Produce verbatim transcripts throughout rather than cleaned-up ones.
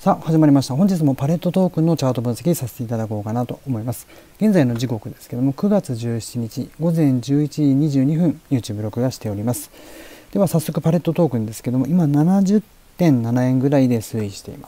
さあ始まりました。本日もパレットトークンのチャート分析させていただこうかなと思います。現在の時刻ですけどもくがつじゅうしちにち午前じゅういちじにじゅうにふん YouTube 録画しております。では早速パレットトークンですけども今 ななじゅってんななえんぐらいで推移しています。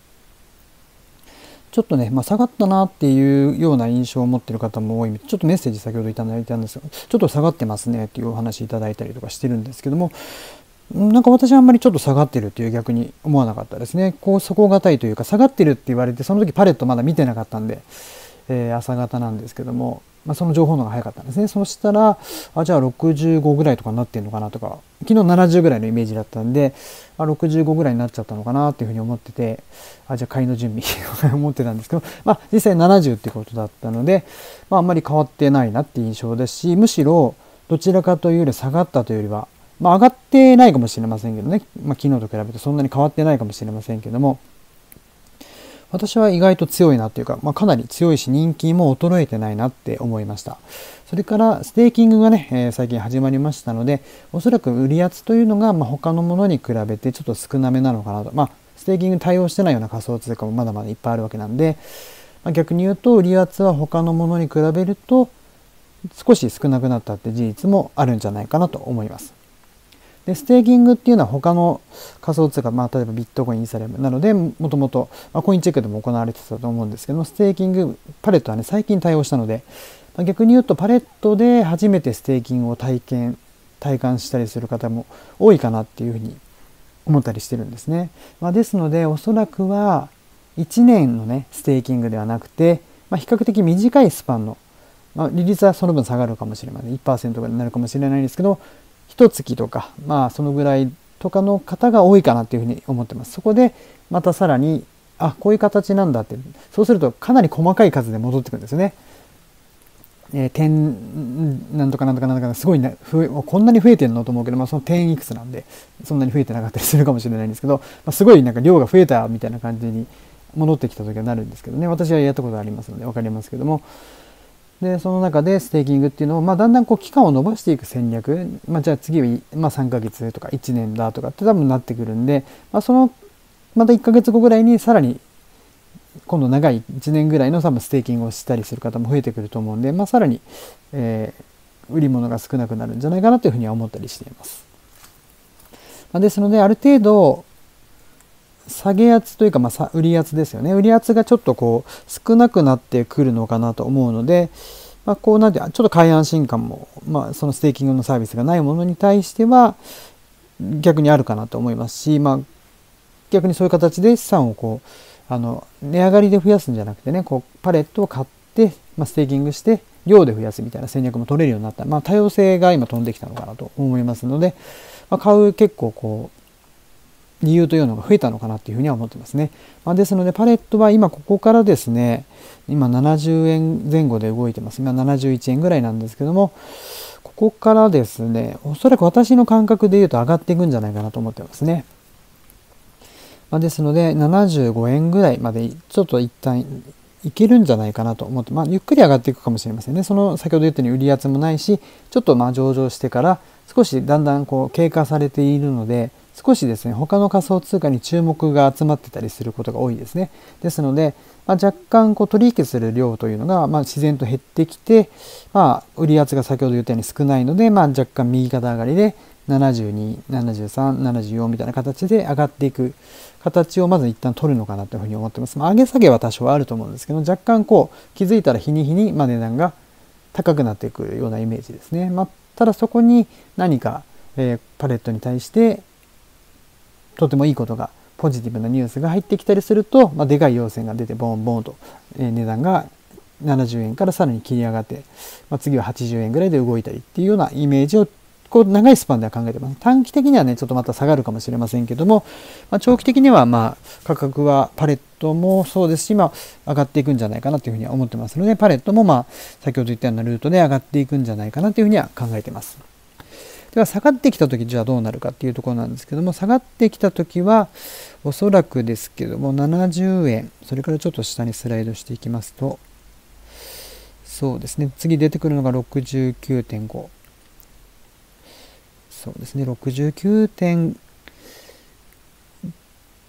ちょっとね、まあ、下がったなっていうような印象を持っている方も多い。ちょっとメッセージ先ほどいただいたんですが、ちょっと下がってますねっていうお話いただいたりとかしてるんですけども、なんか私はあんまりちょっと下がってるっていう逆に思わなかったですね。こう底堅いというか下がってるって言われてその時パレットまだ見てなかったんで、えー、朝方なんですけども、まあ、その情報の方が早かったんですね。そしたらあじゃあろくじゅうごぐらいとかになってるのかなとか、昨日ななじゅうぐらいのイメージだったんで、あろくじゅうごぐらいになっちゃったのかなっていうふうに思ってて、あじゃあ買いの準備思ってたんですけど、まあ、実際ななじゅうってことだったので、まあ、あんまり変わってないなっていう印象ですし、むしろどちらかというより下がったというよりはまあ上がってないかもしれませんけどね、まあ、昨日と比べてそんなに変わってないかもしれませんけども、私は意外と強いなというか、まあ、かなり強いし人気も衰えてないなって思いました。それからステーキングがね、えー、最近始まりましたので、おそらく売り圧というのがまあ他のものに比べてちょっと少なめなのかなと。まあ、ステーキングに対応してないような仮想通貨もまだまだいっぱいあるわけなんで、まあ、逆に言うと売り圧は他のものに比べると少し少なくなったって事実もあるんじゃないかなと思います。でステーキングっていうのは他の仮想通貨、まあ、例えばビットコイン、イーサリアムなのでもともとコインチェックでも行われてたと思うんですけども、ステーキングパレットはね最近対応したので、まあ、逆に言うとパレットで初めてステーキングを体験体感したりする方も多いかなっていうふうに思ったりしてるんですね。まあ、ですのでおそらくはいちねんのねステーキングではなくて、まあ、比較的短いスパンの、まあ、利率はその分下がるかもしれません。いちパーセント ぐらいになるかもしれないんですけど、一月とか、まあそのぐらいとかの方が多いかなっていうふうに思ってます。そこでまたさらに、あ、こういう形なんだって、そうするとかなり細かい数で戻ってくるんですよね。えー、点なんとかなんとかなんとかすごい、ね、増えこんなに増えてるのと思うけど、まあ、その点いくつなんでそんなに増えてなかったりするかもしれないんですけど、まあ、すごいなんか量が増えたみたいな感じに戻ってきた時はなるんですけどね。私はやったことありますので分かりますけども、でその中でステーキングっていうのを、まあ、だんだんこう期間を伸ばしていく戦略、まあ、じゃあ次は、まあ、さんかげつとかいちねんだとかって多分なってくるんで、まあ、そのまたいっかげつごぐらいにさらに今度長いいちねんぐらいの多分ステーキングをしたりする方も増えてくると思うんで、まあ、さらに、えー、売り物が少なくなるんじゃないかなというふうには思ったりしています。まあ、ですのである程度下げ圧というか、まあ、売り圧ですよね。売り圧がちょっとこう少なくなってくるのかなと思うので、まあ、こうなんてちょっと買い安心感も、まあ、そのステーキングのサービスがないものに対しては逆にあるかなと思いますし、まあ、逆にそういう形で資産をこうあの値上がりで増やすんじゃなくてね、こうパレットを買って、まあ、ステーキングして量で増やすみたいな戦略も取れるようになった、まあ、多様性が今飛んできたのかなと思いますので、まあ、買う結構こう理由というのが増えたのかなっていうふうには思ってますね。まあ、ですのでパレットは今ここからですね、今ななじゅうえんぜん後で動いてます。今ななじゅういちえんぐらいなんですけども、ここからですね、おそらく私の感覚で言うと上がっていくんじゃないかなと思ってますね。まあ、ですのでななじゅうごえんぐらいまでちょっと一旦いけるんじゃないかなと思って、まあ、ゆっくり上がっていくかもしれませんね。その先ほど言ったように売り圧もないし、ちょっとまあ上場してから少しだんだんこう経過されているので、少しですね他の仮想通貨に注目が集まってたりすることが多いですね。ですので、まあ、若干こう取引する量というのがまあ自然と減ってきて、まあ、売り圧が先ほど言ったように少ないので、まあ、若干右肩上がりでななじゅうに、ななじゅうさん、ななじゅうよんみたいな形で上がっていく形をまず一旦取るのかなというふうに思ってます。まあ、上げ下げは多少あると思うんですけど、若干こう気づいたら日に日にまあ値段が高くなっていくようなイメージですね。まあ、ただそこに何か、えー、パレットに対してとてもいいことがポジティブなニュースが入ってきたりすると、まあ、でかい陽線が出てボンボンと、えー、値段がななじゅうえんからさらに切り上がって、まあ、次ははちじゅうえんぐらいで動いたりっていうようなイメージをこう長いスパンでは考えてます。短期的にはねちょっとまた下がるかもしれませんけども、まあ、長期的にはまあ価格はパレットもそうですし、まあ、上がっていくんじゃないかなというふうには思ってますので、パレットもまあ先ほど言ったようなルートで上がっていくんじゃないかなというふうには考えています。では下がってきた時じゃあどうなるかっていうところなんですけども、下がってきた時はおそらくですけどもななじゅうえん、それからちょっと下にスライドしていきますと、そうですね、次出てくるのが ろくじゅうきゅうてんご、そうですね ろくじゅうきゅうてん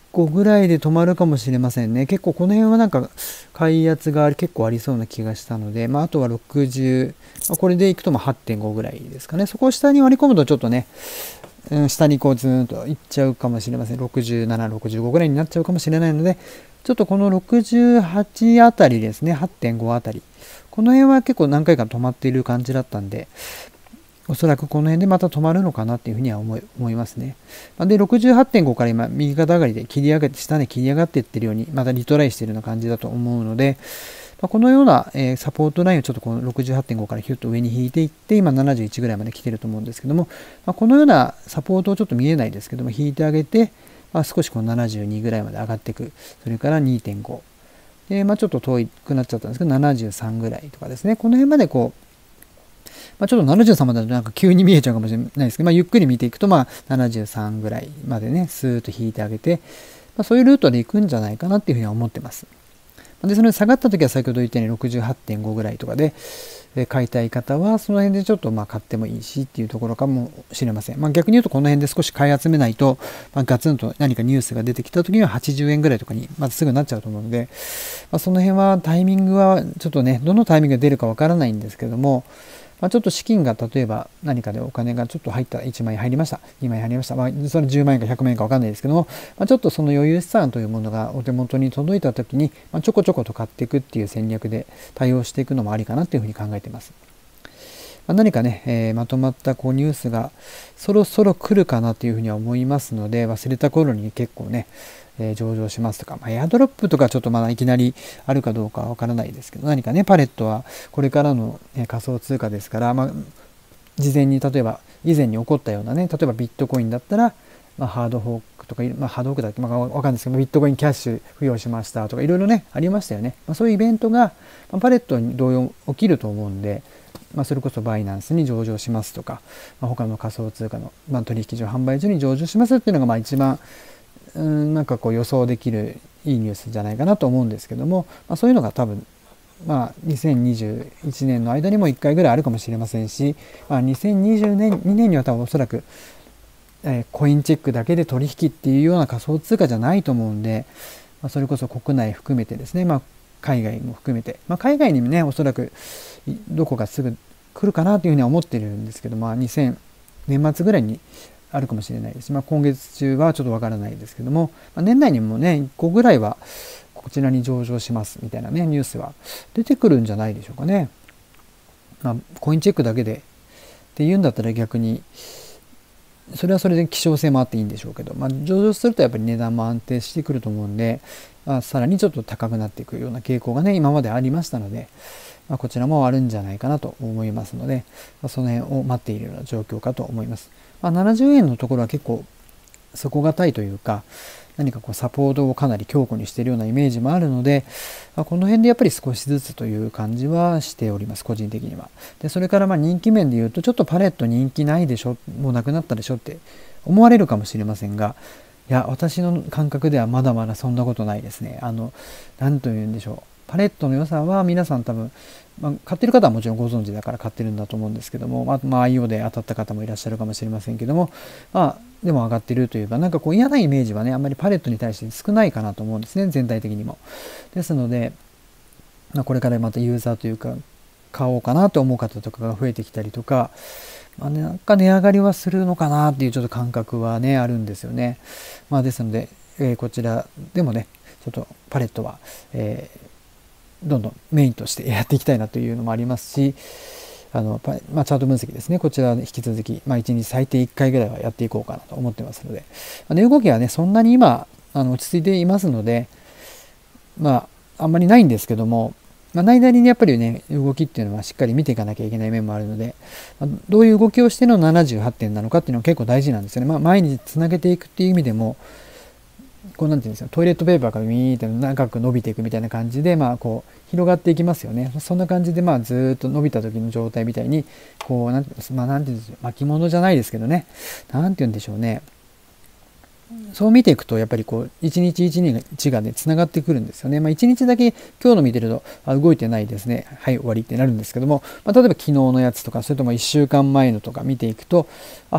個ぐらいで止まるかもしれませんね。結構この辺はなんか買い圧が結構ありそうな気がしたので、まあ、あとはろくじゅう、まあ、これでいくとまあ はってんご ぐらいですかね。そこを下に割り込むとちょっとね、うん、下にこうずーんといっちゃうかもしれません。ろくじゅうなな、ろくじゅうごぐらいになっちゃうかもしれないので、ちょっとこのろくじゅうはちあたりですね、はってんご あたり。この辺は結構何回か止まっている感じだったんで、おそらくこの辺でまた止まるのかなっていうふうには思い思いますね。で、ろくじゅうはってんご から今、右肩上がりで切り上げて、下で切り上がっていってるように、またリトライしているような感じだと思うので、まあ、このような、えー、サポートラインをちょっとこの ろくじゅうはってんご からヒュッと上に引いていって、今ななじゅういちぐらいまで来てると思うんですけども、まあ、このようなサポートをちょっと見えないですけども、引いてあげて、まあ、少しこのななじゅうにぐらいまで上がっていく。それから にてんご。で、まあ、ちょっと遠くなっちゃったんですけど、ななじゅうさんぐらいとかですね。この辺までこう、まあ、ちょっとななじゅうさんまでだとなんか急に見えちゃうかもしれないですけど、まあ、ゆっくり見ていくと、まあ、ななじゅうさんぐらいまでね、スーッと引いてあげて、まあ、そういうルートで行くんじゃないかなっていうふうには思ってます。で、それ下がった時は先ほど言ったように ろくじゅうはってんご ぐらいとかで、え買いたい方はその辺でちょっとまあ買ってもいいしっていうところかもしれません。まあ、逆に言うとこの辺で少し買い集めないと、まあ、ガツンと何かニュースが出てきた時にははちじゅうえんぐらいとかにまずすぐなっちゃうと思うので、まあ、その辺はタイミングはちょっとね、どのタイミングが出るかわからないんですけども、まあ、ちょっと資金が例えば何かでお金がちょっと入った、いちまん円入りました、にまん円入りました、まあ、それじゅうまん円かひゃくまん円か分かんないですけども、まあ、ちょっとその余裕資産というものがお手元に届いた時に、まあ、ちょこちょこと買っていくっていう戦略で対応していくのもありかなというふうに考えています。まあ、何かね、えー、まとまったこうニュースがそろそろ来るかなというふうには思いますので、忘れた頃に結構ね、えー、上場しますとか、まあ、エアドロップとかちょっとまだいきなりあるかどうかわからないですけど、何かね、パレットはこれからの、ね、仮想通貨ですから、まあ、事前に例えば以前に起こったようなね、例えばビットコインだったら、まあ、ハードフォークとか、まあ、ハードフォークだっけ、まあ、わかんないですけど、ビットコインキャッシュ付与しましたとか、いろいろね、ありましたよね。まあ、そういうイベントが、まあ、パレットに同様起きると思うんで、まあ、それこそバイナンスに上場しますとか、まあ、他の仮想通貨の、まあ、取引所、販売所に上場しますっていうのが、まあ一番、うん、なんかこう予想できるいいニュースじゃないかなと思うんですけども、まあ、そういうのが多分、まあ、にせんにじゅういちねんの間にもいっかいぐらいあるかもしれませんし、まあ、にせんにじゅうにねんには多分おそらく、えー、コインチェックだけで取引っていうような仮想通貨じゃないと思うんで、まあ、それこそ国内含めてですね、まあ、海外も含めて、まあ、海外にもね、おそらくどこかすぐ来るかなというふうには思ってるんですけど、まあ、にせんねん末ぐらいにあるかもしれないです。まあ、今月中はちょっとわからないですけども、まあ、年内にもね、いっこぐらいはこちらに上場しますみたいなね、ニュースは出てくるんじゃないでしょうかね。まあ、コインチェックだけでっていうんだったら逆に、それはそれで希少性もあっていいんでしょうけど、まあ、上場するとやっぱり値段も安定してくると思うんで、まあ、さらにちょっと高くなっていくような傾向がね、今までありましたので、まあ、こちらもあるんじゃないかなと思いますので、まあ、その辺を待っているような状況かと思います。まあ、ななじゅうえんのところは結構底堅いというか、何かこうサポートをかなり強固にしているようなイメージもあるので、まあ、この辺でやっぱり少しずつという感じはしております、個人的には。で、それからまあ人気面で言うと、ちょっとパレット人気ないでしょ、もうなくなったでしょって思われるかもしれませんが、いや、私の感覚ではまだまだそんなことないですね。あの、なんというんでしょう。パレットの良さは皆さん多分、まあ、買ってる方はもちろんご存知だから買ってるんだと思うんですけども、まあ、まあ、アイオー で当たった方もいらっしゃるかもしれませんけども、まあ、でも上がってるというか、なんかこう嫌なイメージはね、あんまりパレットに対して少ないかなと思うんですね、全体的にも。ですので、まあ、これからまたユーザーというか、買おうかなと思う方とかが増えてきたりとか、まあね、なんか値上がりはするのかなっていうちょっと感覚はね、あるんですよね。まあ、ですので、えー、こちらでもね、ちょっとパレットは、えーどんどんメインとしてやっていきたいなというのもありますし、あのまあ、チャート分析ですね、こちらは引き続き、まあ、いちにち最低いっかいぐらいはやっていこうかなと思ってますので、まあ、値動きはね、そんなに今、あの落ち着いていますので、まあ、あんまりないんですけども、まあ、内々にやっぱりね、動きっていうのはしっかり見ていかなきゃいけない面もあるので、まあ、どういう動きをしてのななじゅうはってんなのかっていうのは結構大事なんですよね。まあ、前につなげていくっていう意味でも、こうなんていうんですか、トイレットペーパーからミーって長く伸びていくみたいな感じで、まあこう広がっていきますよね。そんな感じでまあずっと伸びた時の状態みたいに、こうなんていうんですか、まあなんていうんですか、巻物じゃないですけどね、なんていうんでしょうね。そう見ていくとやっぱりこう一日一日がねつながってくるんですよね。まあ一日だけ今日の見てるとあ動いてないですね。はい終わりってなるんですけども、まあ、例えば昨日のやつとかそれともいっしゅうかんまえのとか見ていくと、あ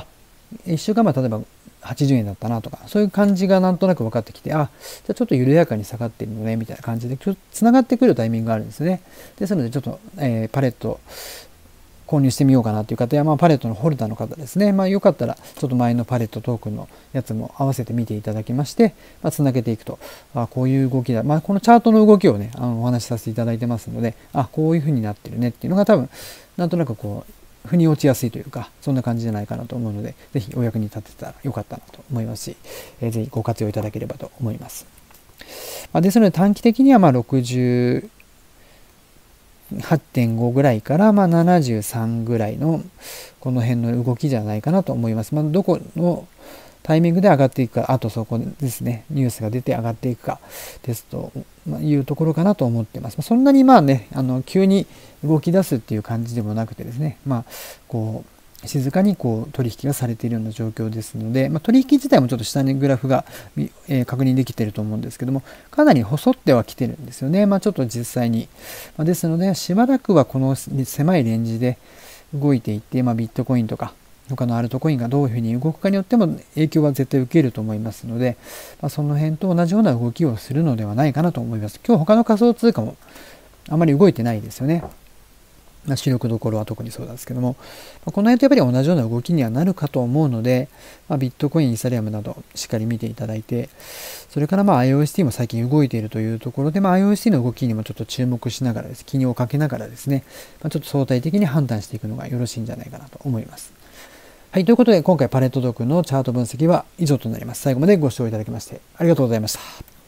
いっしゅうかんまえ例えばはちじゅうえんだったなとか、そういう感じがなんとなく分かってきて、あ、じゃあちょっと緩やかに下がってるのねみたいな感じでつながってくるタイミングがあるんですね。ですのでちょっと、えー、パレット購入してみようかなという方や、まあ、パレットのホルダーの方ですね、まあ、よかったらちょっと前のパレットトークンのやつも合わせて見ていただきまして、まあ、つなげていくと、あ、こういう動きだ、まあ、このチャートの動きをね、あのお話しさせていただいてますので、あ、こういう風になってるねっていうのが多分なんとなくこう腑に落ちやすいというか、そんな感じじゃないかなと思うので、ぜひお役に立てたらよかったなと思いますし、えー、ぜひご活用いただければと思います。まあ、ですので短期的にはまあろくじゅうはちてんご ぐらいからまあななじゅうさんぐらいのこの辺の動きじゃないかなと思います。まあ、どこのタイミングで上がっていくか、あとそこですね、ニュースが出て上がっていくかですというところかなと思ってます。そんなにまあね、あの急に動き出すっていう感じでもなくてですね、まあこう静かにこう取引がされているような状況ですので、まあ、取引自体もちょっと下にグラフが、えー、確認できていると思うんですけども、かなり細ってはきてるんですよね。まあ、ちょっと実際に。まあ、ですので、しばらくはこの狭いレンジで動いていって、まあ、ビットコインとか他のアルトコインがどういうふうに動くかによっても影響は絶対受けると思いますので、まあ、その辺と同じような動きをするのではないかなと思います。今日他の仮想通貨もあまり動いてないですよね。まあ、主力どころは特にそうなんですけども、まあ、この辺とやっぱり同じような動きにはなるかと思うので、まあ、ビットコイン、イーサリアムなどしっかり見ていただいて、それからまあ アイオーエスティー も最近動いているというところで、まあ、アイオーエスティー の動きにもちょっと注目しながらです、気にをかけながらですね、まあ、ちょっと相対的に判断していくのがよろしいんじゃないかなと思います。はい、ということで今回パレットトークンのチャート分析は以上となります。最後までご視聴いただきましてありがとうございました。